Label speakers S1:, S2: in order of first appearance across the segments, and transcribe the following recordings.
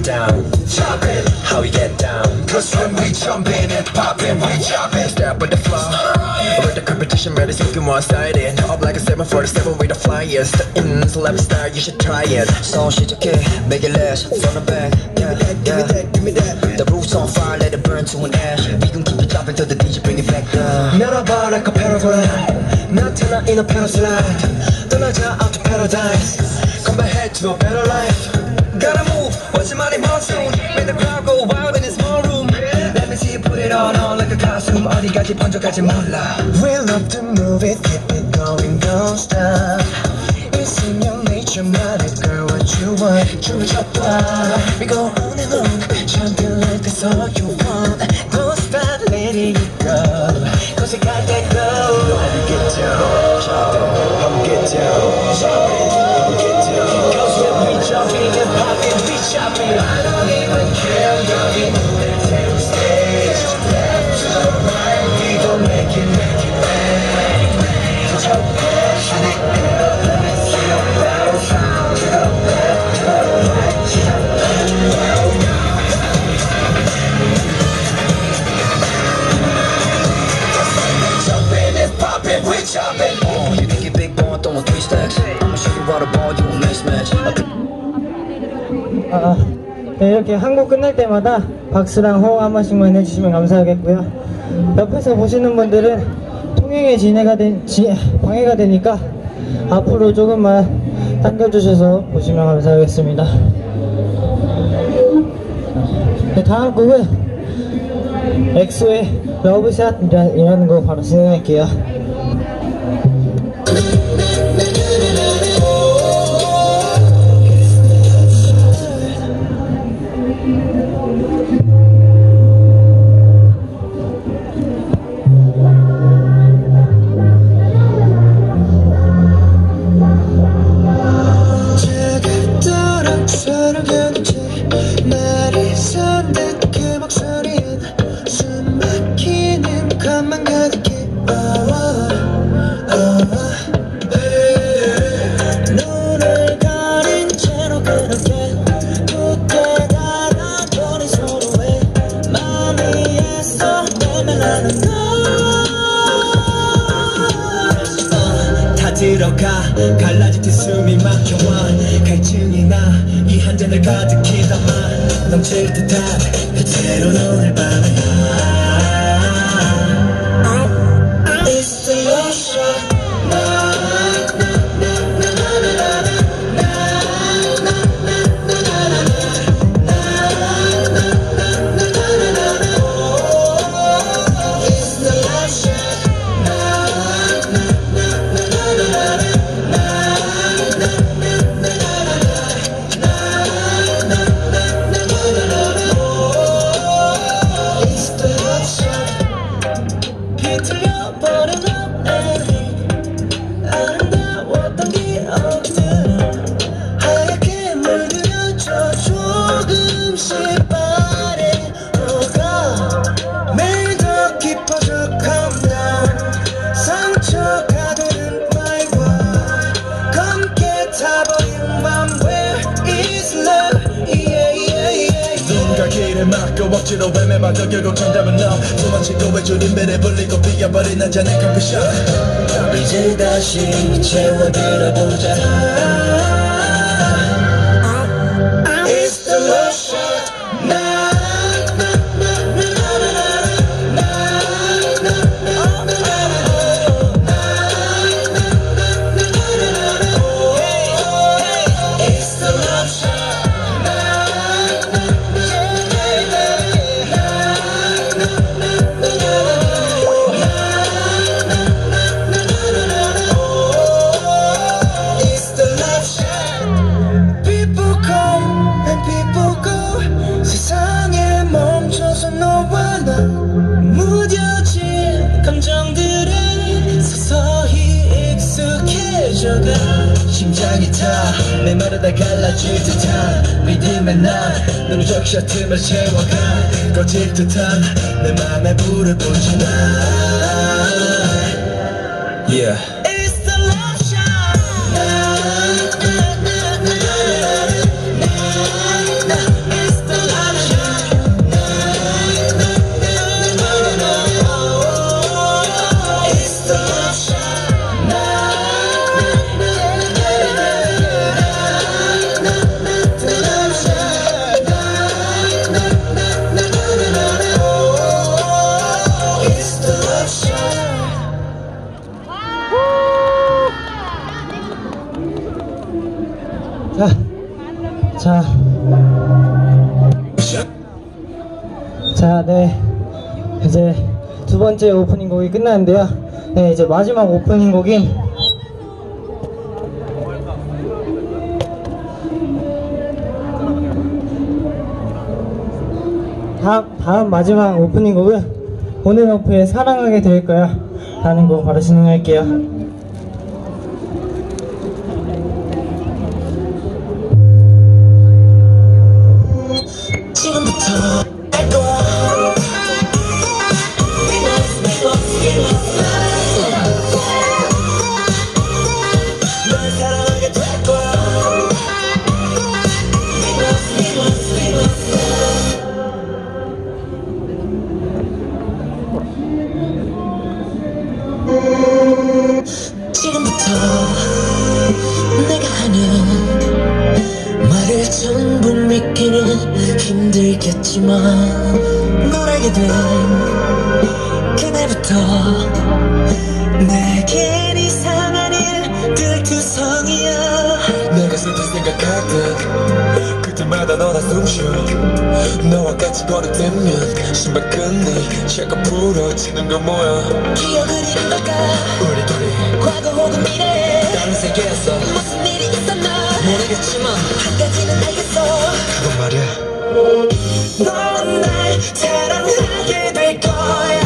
S1: down, chop it. How we get down? Cause when we jump in and pop in, we chop it. Step with the flow, with the competition ready, so you want side in. Up like a 747 with the flyers. The in celebrity style, you should try it. So shit okay, make it last, front and back. Give me that, give me that, give me that. The roof's on fire, let it burn to an ash. We gon' keep it dropping till the DJ bring it back down. Melaba like a paraglide, 나타나 in a paraslide. 떠나자 out to paradise, come back to a better life. Gotta move, what's your money monsoon? Make the crowd go wild in a small room. Let me see you put it on like a costume. 어디까지 번쩍할지 몰라. We love to move it, keep it going, don't stop. It's in your nature, my girl, what you want. 춤을 춰봐. We go on and on, champion like that's all you want. Don't stop letting it go, cause you got that glow. How we get down, chop it. How we get down, chop it. How we get down, cause when we jump in and pop it, we chop it. I don't even care, you're in the same stage. Left to the right, we gon' make it bang. So passionate, let's get up down. To the left, to the right, to the left. Jump in and pop it, we chop it. Oh, you think you're big boy, throwing 3 stacks. I'ma show you how to ball, you a mismatch.
S2: 네, 이렇게 한 곡 끝날 때마다 박수랑 호응 한 번씩만 해주시면 감사하겠고요. 옆에서 보시는 분들은 통행에 방해가 되니까 앞으로 조금만 당겨주셔서 보시면 감사하겠습니다. 네, 다음 곡은 엑소의 러브샷이라는 거 바로 진행할게요.
S1: 들어가 갈라질 때 숨이 막혀와 갈증이 나 이 한 잔을 가득히 담아 넘칠 듯한 그대로 오늘 밤에 It's the love shot. 막고 억지로 외면받아 결국 정답은 너 도망치고 외줄인 배를 불리고 비어버린 한 잔의 커피숍 이제 다시 채워들어보자 It's the love shot. It's the love shot. 심장이 타 메마르다 갈라질 듯한 믿음의 날 눈을 적셔 틈을 채워가 꺼질 듯한 내 맘에 불을 붙인 날 Yeah. It's the love shot. It's
S2: 네. 이제 두 번째 오프닝 곡이 끝났는데요. 네, 이제 마지막 오프닝 곡인 다음 마지막 오프닝 곡은 온앤오프의 사랑하게 될 거야 라는 곡 바로 진행할게요.
S1: 지금부터 할 거야. 널 사랑하게 될 거야. 지금부터 내가 하는 말을 전부 믿기는 힘들겠지만 널 알게 된 그날부터 내겐 이상한 일들 투성이야. 내가 슬픈 생각할 때 그때마다 너나 숨쉬어. 너와 같이 걸어대면 신발끈이 자꾸 부러지는 건 뭐야. 기억을 잃은 걸까 우리 둘이 과거 혹은 미래에 다른 세계에서 무슨 일이 있었나 모르겠지만 한 가지는 알겠어. 그건 말이야. 넌 날 사랑하게 될 거야.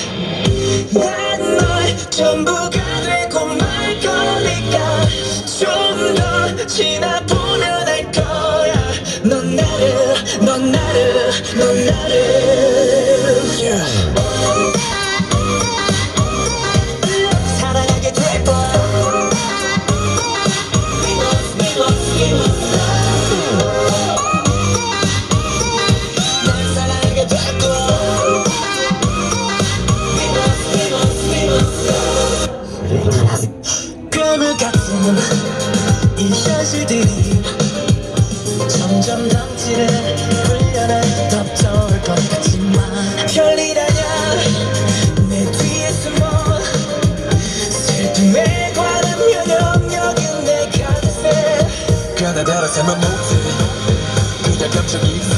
S1: 난 널 전부가 되고 말 거니까 좀 더 지나보면 알 거야. 넌 나를 사랑하게 될 거야. 괴물 같은 이 현실들이 점점 덩치를 불려나 덮쳐올 것 같지만 별일 아냐. 내 뒤에 숨어 슬픔에 관한 면역력은 내 곁에 가다다라 삶은 못해 그냥 감정이